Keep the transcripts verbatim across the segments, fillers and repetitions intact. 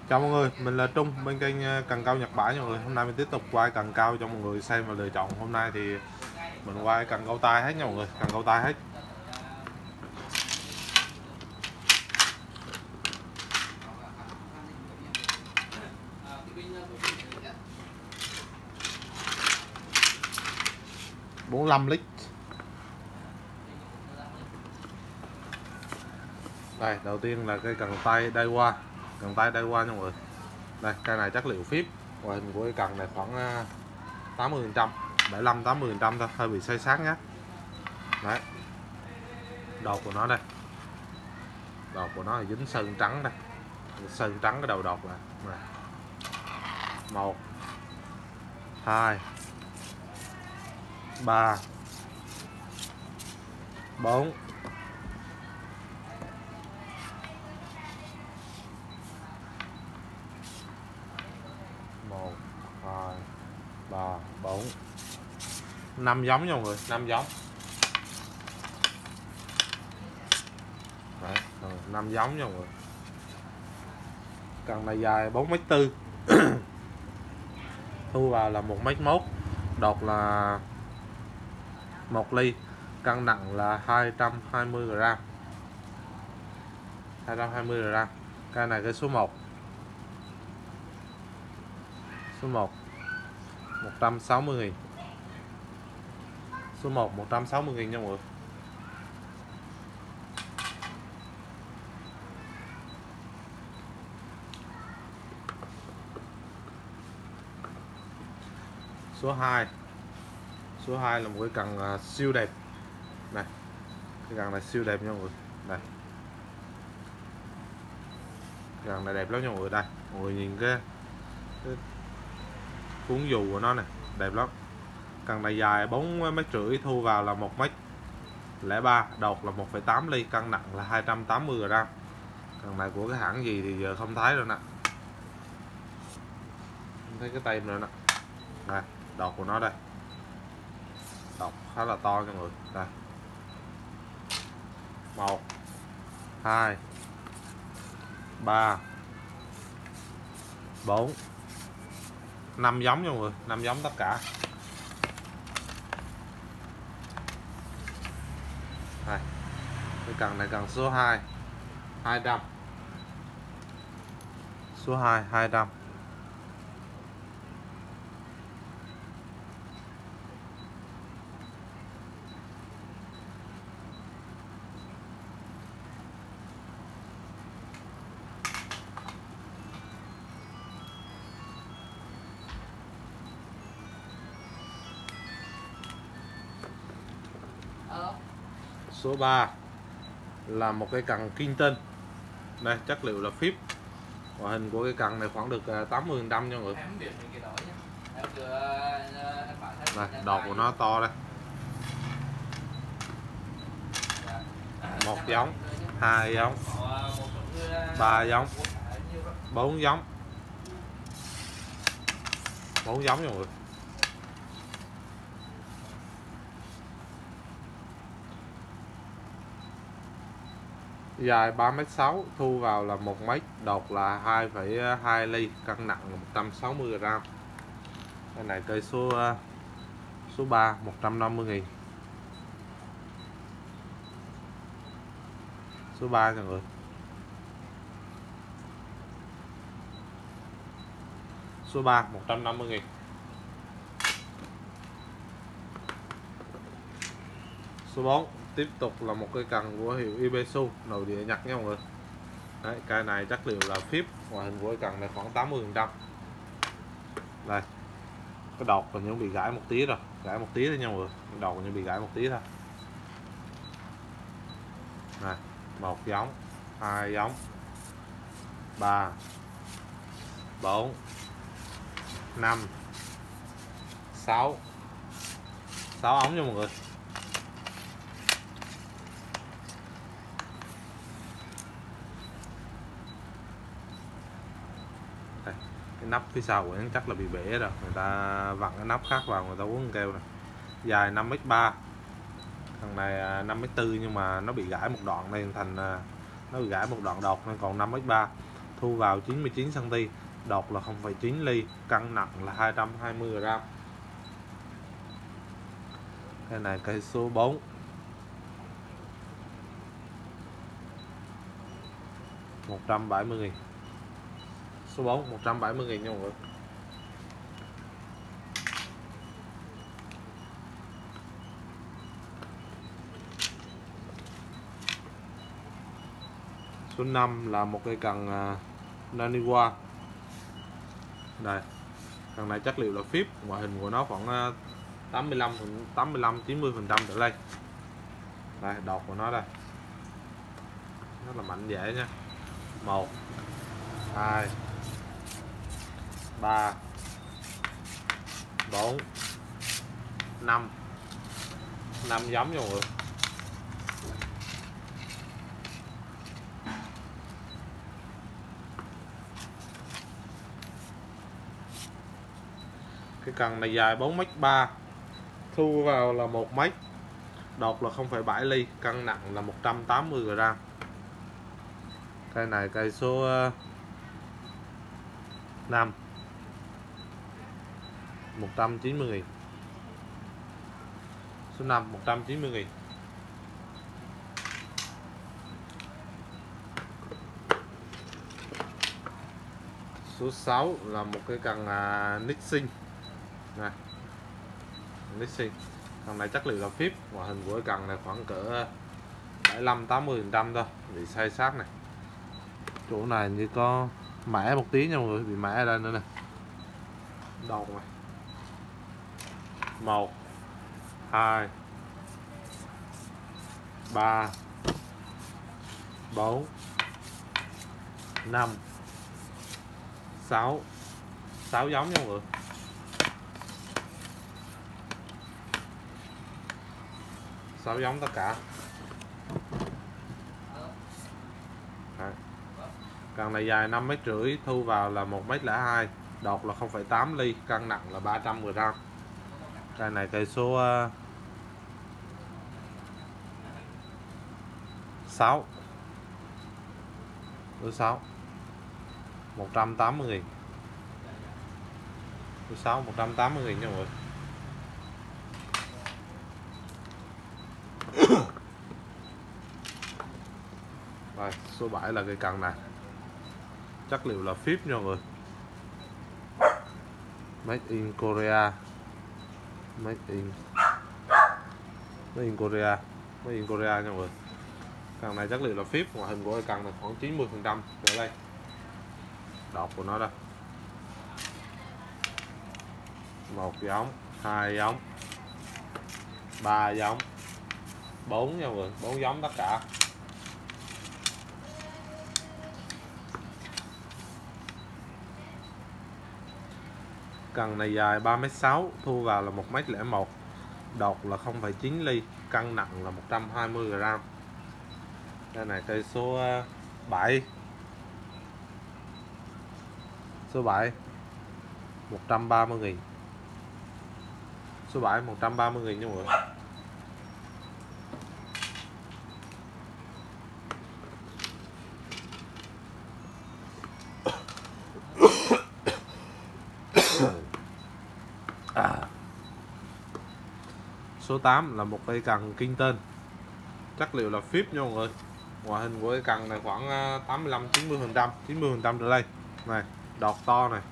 Chào mọi người, mình là Trung bên kênh Cần Câu Nhật Bãi mọi người. Hôm nay mình tiếp tục quay cần câu cho mọi người xem và lựa chọn. Hôm nay thì mình quay cần câu tay hết nha mọi người, cần câu tay hết. bốn mươi lăm lít. Đây, đầu tiên là cây cần tay Daiwa, cần tay Daiwa nha mọi người. Đây, cây này chất liệu phíp. Và hình của cái cần này khoảng tám mươi phần trăm, bảy mươi lăm tám mươi phần trăm thôi, hơi bị say sát nhé. Đấy. Đọt của nó đây. Đọt của nó là dính sơn trắng đây. Sơn trắng cái đầu đọt là này. một hai ba bốn một hai ba bốn năm giống nha mọi người, năm giống. Đấy, năm giống nha mọi người. Cần này dài bốn mét tư. Thu vào là một mét mốt, đọt là một ly, cân nặng là hai trăm hai mươi gam, hai trăm hai mươi gam. Cây này cái số một, số một một trăm sáu mươi nghìn, số một một trăm sáu mươi nghìn nha mọi người. Số hai, số hai là một cái cần uh, siêu đẹp này, cái cần này siêu đẹp nha mọi người. Đây, cái cần này đẹp lắm nha mọi người. Đây, mọi người nhìn cái, cái cuốn dù của nó này, đẹp lắm. Cần này dài bốn mét rưỡi, thu vào là một mét lẻ ba, đọt là một phẩy tám ly, cân nặng là hai trăm tám mươi gam. Cần này của cái hãng gì thì giờ không thấy rồi nè, không thấy cái tem nữa nè. Đây, đọt của nó đây, đọt khá là to nha mọi người. Đây, một hai ba bốn năm giống nha mọi người, năm giống tất cả. Đây, cái cần này cần số hai, hai trăm, số hai hai trăm. Số ba là một cái cần Kingston. Đây, chất liệu là phíp. Ngoại hình của cái cần này khoảng được tám mươi phần trăm nha mọi người. Đây, đọt của nó to đây. Một giống, hai giống, ba giống, bốn giống, bốn giống nha mọi người. Dài ba mét sáu, thu vào là một mét, đọt là hai phẩy hai ly, cân nặng là một trăm sáu mươi gam. Cái này cây số số ba, một trăm năm mươi nghìn. Số ba nha mọi người. Số ba, một trăm năm mươi nghìn. Số bốn tiếp tục là một cây cần của hiệu Ibesu, nội địa Nhật nha mọi người. Đấy, cây này chất liệu là phíp, ngoại hình của cây cần này khoảng tám mươi phần trăm. Đây, cái đọt còn những bị gãy một tí rồi, gãy một tí thôi nha mọi người, cái đọt còn những bị gãy một tí thôi. Này, một giống, hai giống, ba, bốn, năm, sáu, sáu ống nha mọi người. Đây, cái nắp phía sau của nó chắc là bị bể rồi, người ta vặn cái nắp khác vào, người ta uống keo này. Dài năm mét ba, thằng này năm mét tư nhưng mà nó bị gãy một đoạn nên thành nó bị gãy một đoạn đọt nên còn năm mét ba. thu vào chín mươi chín xăng ti mét, đọt là không phẩy chín ly, cân nặng là hai trăm hai mươi gam. Cái này cây số bốn. một trăm bảy mươi nghìn. Số bốn một trăm bảy mươi nghìn nha mọi người. Số năm là một cây cần uh, Naniwa. Đây. Cần này chất liệu là phíp, ngoại hình của nó khoảng uh, tám mươi lăm tám mươi lăm chín mươi phần trăm trở lên. Đây, đọt của nó đây. Rất là mạnh dễ nha. một hai ba bốn năm năm giống nha mọi người. Cái cần này dài bốn mét ba, thu vào là một mét, đọt là không phẩy bảy ly, cân nặng là một trăm tám mươi gam. Cây này cây số năm, một trăm chín mươi nghìn. Số năm một trăm chín mươi nghìn. Số sáu là một cái cần à, Nixing. Này. Nixing. Cần này chất liệu là phíp, ngoại hình của cái cần này khoảng cỡ bảy mươi lăm tám mươi phần trăm thôi, bị sai sát này. Chỗ này như có mẻ một tí nha mọi người, bị mẻ ở đây nữa nè. Đọt này. một hai ba bốn năm sáu sáu giống nha mọi người. sáu giống tất cả. Đấy. Cần này dài năm mét rưỡi, thu vào là một mét lẻ hai, đọt là không phẩy tám ly, cân nặng là ba trăm gam. Cây này cây số uh, sáu. Số sáu một trăm tám mươi nghìn. Số sáu một trăm tám mươi nghìn nha mọi người. Rồi, số bảy là cây cần này. Chất liệu là phíp nha mọi người. Made in Korea. Made in Made in Korea. Made in Korea nha mọi người. Cần này chất liệu là phíp, ngoại hình của cây cần này khoảng chín mươi phần trăm trở lên. Đọt của nó đây. Một giống, hai giống, ba giống, bốn nha mọi người, bốn giống tất cả. Cần này dài ba mét sáu, thu vào là một mét lẻ một, đọt là không phẩy chín ly, cân nặng là một trăm hai mươi gam. Đây này cây số bảy. Số bảy một trăm ba mươi nghìn. Số bảy một trăm ba mươi nghìn nha mọi người. À. Số tám là một cây cần Kinh Tên. Chất liệu là phíp nha mọi người. Ngoại hình của cây cần này khoảng tám mươi lăm chín mươi phần trăm, chín mươi phần trăm trở lên. Này, đọt to này.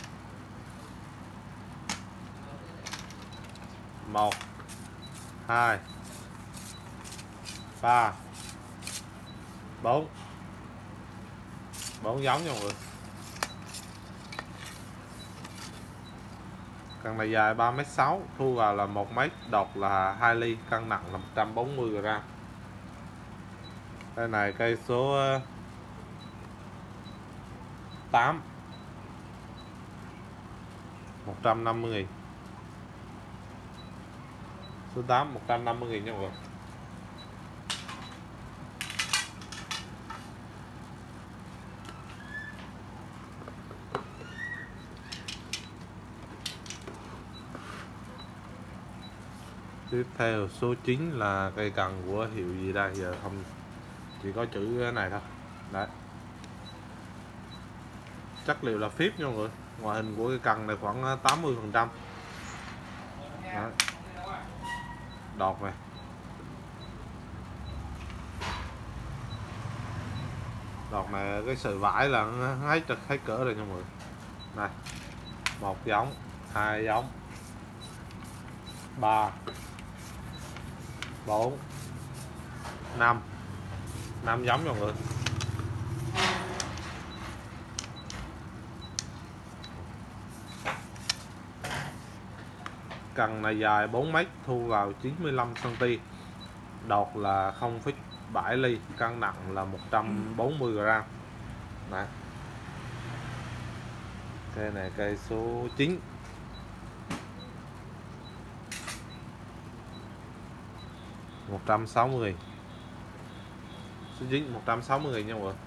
một hai ba bốn bốn giống nha mọi người. Cần này dài ba mét sáu, thu vào là một mét, đọt là hai ly, cân nặng là một trăm bốn mươi gam. Đây này cây số tám một trăm năm mươi nghìn. Số tám một trăm năm mươi nghìn nha mọi người. Tiếp theo số chín là cây cần của hiệu gì đây, giờ không chỉ có chữ cái này thôi. Đấy. chất liệu là phíp nha mọi người. Ngoại hình của cái cần này khoảng tám mươi phần trăm. Đọt này, đọt này cái sợi vải là hết hết cỡ rồi nha mọi người. Này, một giống, hai giống, ba, bốn, năm, năm giống nha mọi người. Cần này dài bốn mét, thu vào chín mươi lăm xăng ti mét, đọt là không phẩy bảy ly, cân nặng là một trăm bốn mươi gam. Đấy. Cây này cây số chín. một trăm sáu mươi. Số chín một trăm sáu mươi nha mọi người.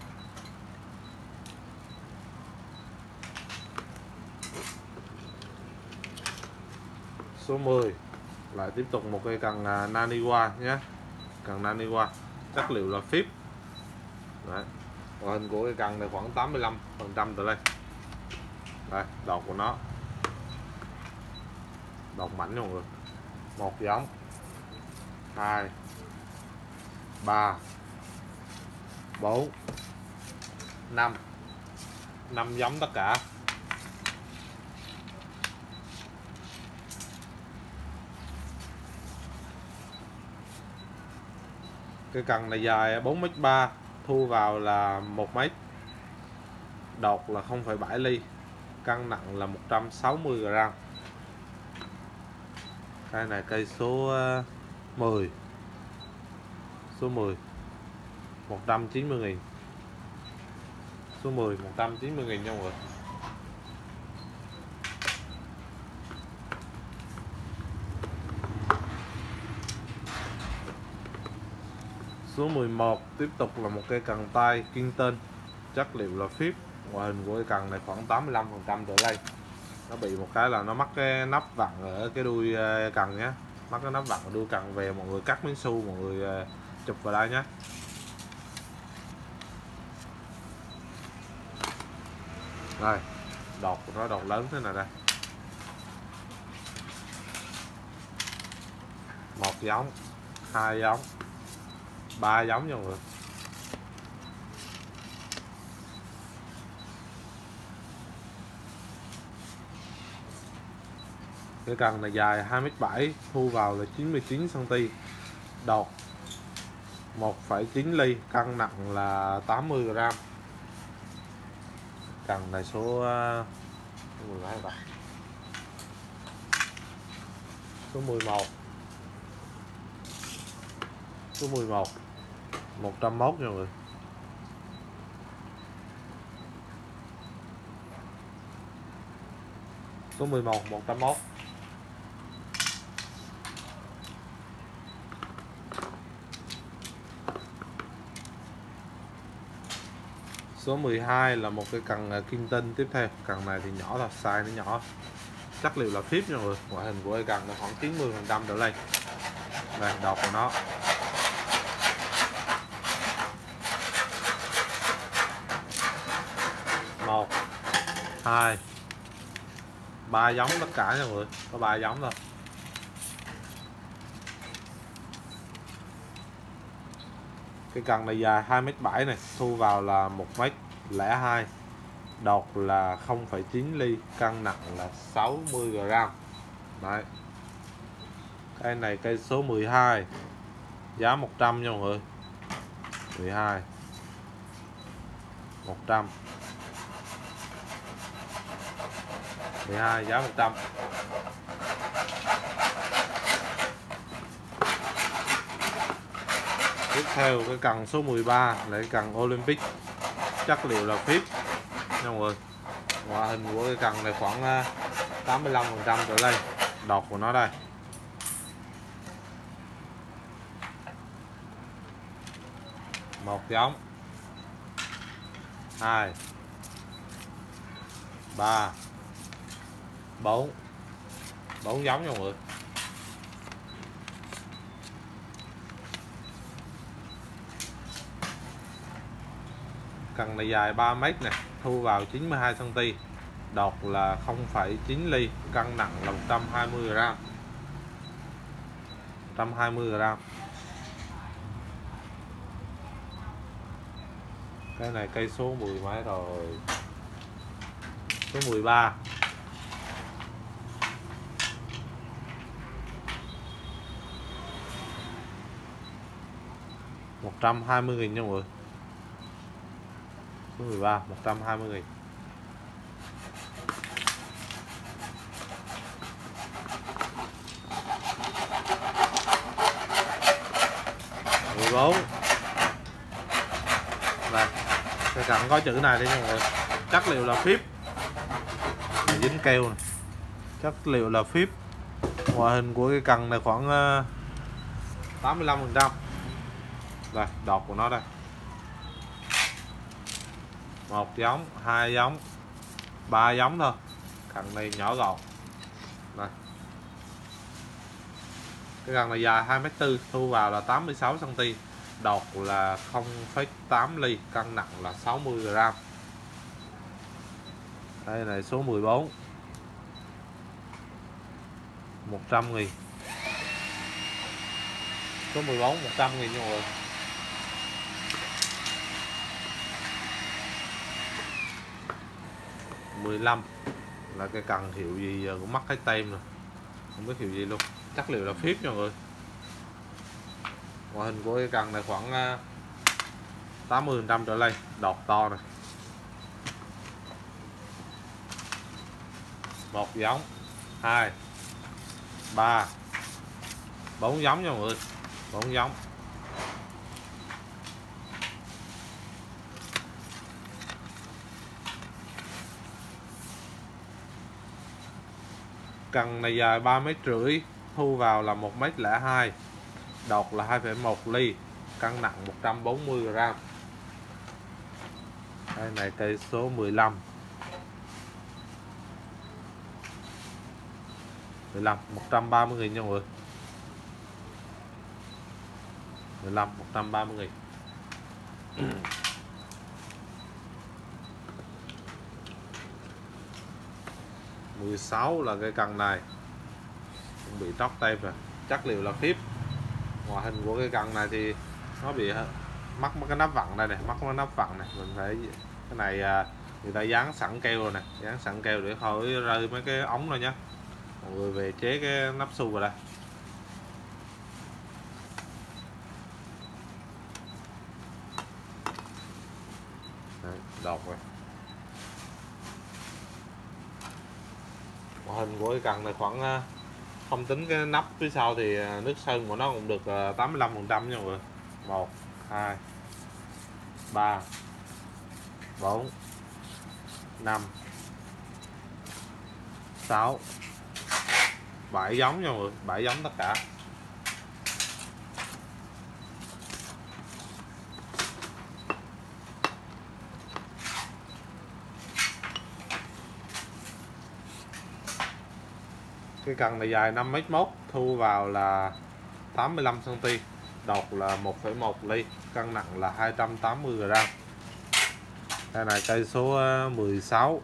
Số mười lại tiếp tục một cây cần Naniwa nhé. Cần Naniwa chất liệu là phíp. Đấy. Ngoại hình của cái cần này khoảng tám mươi lăm phần trăm trở lên. Đây, đọt của nó, đọt mảnh nha mọi người. Một giống, hai, ba, bốn, năm, năm giống tất cả. Cái cần này dài bốn mét ba, thu vào là một mét, đọt là không phẩy bảy ly, cân nặng là một trăm sáu mươi gam. Cây này cây số mười. Số mười một trăm chín mươi nghìn. Số mười một trăm chín mươi nghìn nha mọi người. Số mười một tiếp tục là một cây cần tay Kingston, chất liệu là phíp. Ngoại hình của cây cần này khoảng tám mươi lăm phần trăm trở lên. Nó bị một cái là nó mắc cái nắp vặn ở cái đuôi cần nhé, mắc cái nắp vặn ở đuôi cần, về mọi người cắt miếng su mọi người chụp vào đây nhé. Đây, đọt của nó đọt lớn thế này đây. Một giống, hai giống, ba giống nha mọi người. Cái cần này dài hai mét bảy, thu vào là chín mươi chín xăng ti mét, đọt một phẩy chín ly, cân nặng là tám mươi gam. Cần này số mười mấy bạn. Số mười một. Số mười một một trăm mốt nha mọi người. Số mười một một trăm mốt. Số mười hai là một cái cần Kingston tiếp theo. Cần này thì nhỏ thôi, size nó nhỏ. Chất liệu là phíp nha mọi người. Ngoại hình của cái cần nó khoảng chín mươi phần trăm trở lên. Đây, đọt của nó. Một, hai, ba giống tất cả nha mọi người. Có ba giống thôi. Cái cần này dài hai mét bảy này, thu vào là một mét lẻ hai, đọt là không phẩy chín ly, cân nặng là sáu mươi gam. Đấy. Cây này cây số mười hai, giá một trăm nha mọi người. mười hai một trăm. mười hai giá một trăm. Tiếp theo cái cần số mười ba là cái cần Olympic, chất liệu là phíp nha mọi người. Ngoại hình của cái cần này khoảng tám mươi lăm phần trăm trở lên. Đọt của nó đây. Một giống, hai, ba, bốn, bốn giống nha mọi người. Cần này dài ba mét nè, thu vào chín mươi hai xăng ti, đọt là không phẩy chín ly, cân nặng là một trăm hai mươi gram. một trăm hai mươi gram. Cái này cây số mười mấy rồi? Số mười ba. một trăm hai mươi nghìn nha mọi người. Số mười ba một trăm hai mươi nghìn. mười bốn. Đây, cái cần có chữ này đi nha mọi người. Chất liệu là phíp. Dính keo này. Chất liệu là phíp. Ngoại hình của cái cần này khoảng tám mươi lăm phần trăm. Đây, đọt của nó đây. Một giống, hai giống, ba giống thôi. Cần này nhỏ gọn. Đây. Cái cần này dài hai mét tư, thu vào là tám mươi sáu xăng ti, đọt là không phẩy tám ly, cân nặng là sáu mươi gram. Đây này số mười bốn. một trăm nghìn. Số mười bốn một trăm nghìn nha mọi người. mười lăm là cái cần hiệu gì giờ cũng mất cái tem rồi, không biết hiệu gì luôn. Chất liệu là phíp nha mọi người. Ngoại hình của cái cần này khoảng tám mươi phần trăm trở lên, đọt to này. Một giống, hai, ba, bốn giống nha mọi người. Bốn giống. Cần này dài ba mét rưỡi, thu vào là một mét lẻ hai, đọt là hai phẩy một ly, cân nặng một trăm bốn mươi gram. Đây này cây số mười lăm. mười lăm một trăm ba mươi nghìn nha mọi người. mười lăm một trăm ba mươi nghìn. mười sáu là cái cần này cũng bị tróc tem rồi, chất liệu là phíp. Ngoại hình của cái cần này thì nó bị mắc cái nắp vặn đây này, mắc cái nắp vặn này, mình phải cái này người ta dán sẵn keo rồi nè, dán sẵn keo để khỏi rơi mấy cái ống rồi nhá. Mọi người về chế cái nắp xu vào đây. Đấy, đọt rồi. Ngoại hình của cái cần này khoảng, không tính cái nắp phía sau thì nước sơn của nó cũng được tám mươi lăm phần trăm nha mọi người. Một, hai, ba, bốn, năm, sáu, bảy giống nha mọi người, bảy giống tất cả. Cái cần này dài năm mét mốt, thu vào là tám mươi lăm xăng ti, đọt là một phẩy một ly, cân nặng là hai trăm tám mươi gram. Đây này cây số mười sáu.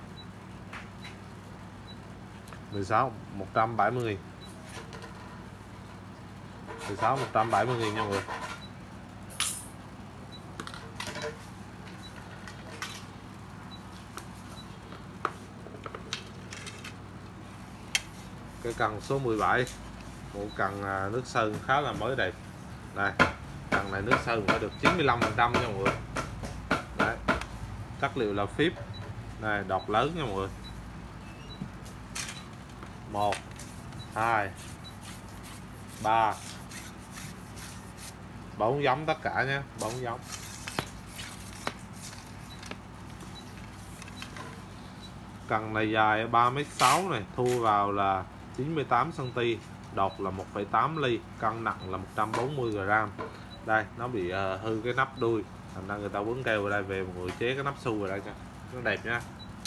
mười sáu một trăm bảy mươi nghìn. mười sáu một trăm bảy mươi nghìn nha mọi người. Cái cần số mười bảy, một cần nước sơn khá là mới đẹp. Đây, cần này nước sơn phải được chín mươi lăm phần trăm nha mọi người. Đấy, chất liệu là phíp. Đây, đọt lớn nha mọi người. Một, hai, ba, bốn giống tất cả nhé, bốn giống. Cần này dài ba mét sáu này, thu vào là chín mươi tám xăng ti, đọt là một phẩy tám ly, cân nặng là một trăm bốn mươi gram. Đây, nó bị uh, hư cái nắp đuôi, thành ra người ta quấn keo vào đây, về một người chế cái nắp xu vào đây cho nó đẹp nha.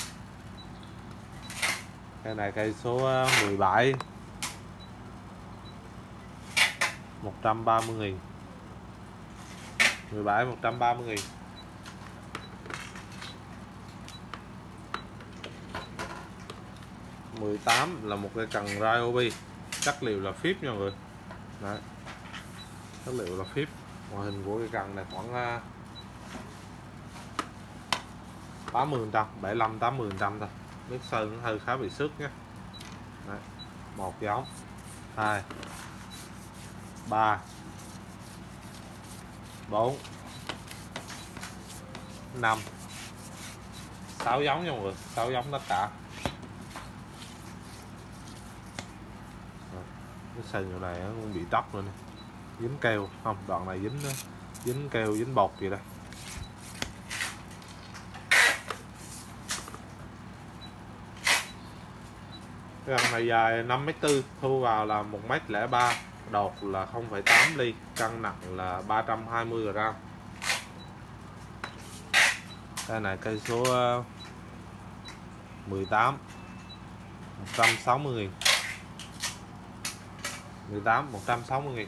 Cây này cây số mười bảy. một trăm ba mươi nghìn. mười bảy một trăm ba mươi nghìn. mười tám là một cây cần Ryobi, chất liệu là phíp nha mọi người. Đấy, chất liệu là phíp. Ngoại hình của cây cần này khoảng tám mươi phần trăm, bảy mươi lăm tám mươi phần trăm thôi. Nước sơn hơi khá bị xước nhé. Đấy, một giống, hai, ba, bốn, năm, sáu giống nha mọi người, sáu giống tất cả. Cái sừng chỗ này nó cũng bị tóc rồi nè, dính keo không, đoạn này dính dính keo dính bột gì đây. Cái con này dài năm mét tư, thu vào là một mét lẻ ba, đột là không phẩy tám ly, cân nặng là ba trăm hai mươi gram. Cái này cây số mười tám, một trăm sáu mươi nghìn, mười tám một trăm sáu mươi nghìn.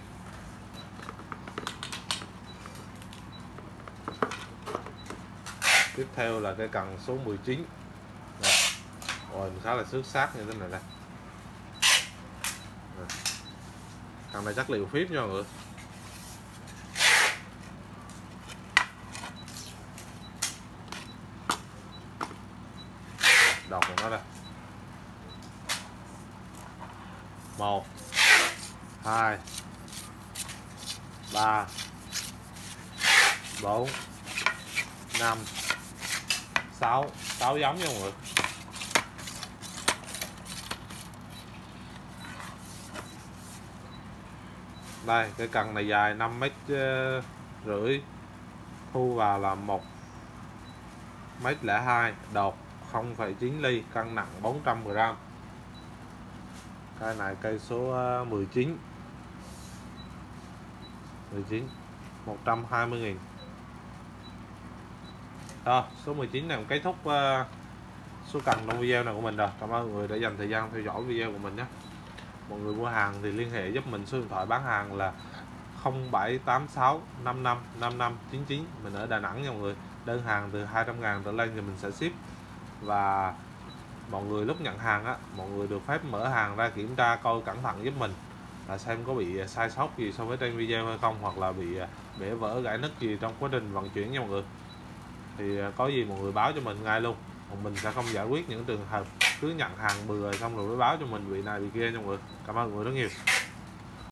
Tiếp theo là cái cần số mười chín. Rồi khá là xước sát như thế này đây. Cần này chất liệu phíp nha mọi người. Đọt của nó đây. Một, hai, ba, bốn, năm, sáu, sáu giống nha mọi người. Đây, cái cần này dài năm mét rưỡi, thu vào là một mét lẻ hai, đột không phẩy chín ly, cân nặng bốn trăm gram. Cái này cây số mười chín, mười chín, một trăm hai mươi nghìn. Rồi, số mười chín này cũng kết thúc uh, số cần trong video này của mình rồi. Cảm ơn mọi người đã dành thời gian theo dõi video của mình nhé. Mọi người mua hàng thì liên hệ giúp mình số điện thoại bán hàng là không bảy tám sáu năm năm năm năm chín chín. Mình ở Đà Nẵng nha mọi người. Đơn hàng từ hai trăm ngàn trở lên thì mình sẽ ship. Và mọi người lúc nhận hàng á, mọi người được phép mở hàng ra kiểm tra coi cẩn thận giúp mình, là xem có bị sai sót gì so với trên video hay không, hoặc là bị bể vỡ gãy nứt gì trong quá trình vận chuyển nha mọi người. Thì có gì mọi người báo cho mình ngay luôn, còn mình sẽ không giải quyết những trường hợp cứ nhận hàng bừa xong rồi mới báo cho mình bị này bị kia nha mọi người. Cảm ơn mọi người rất nhiều.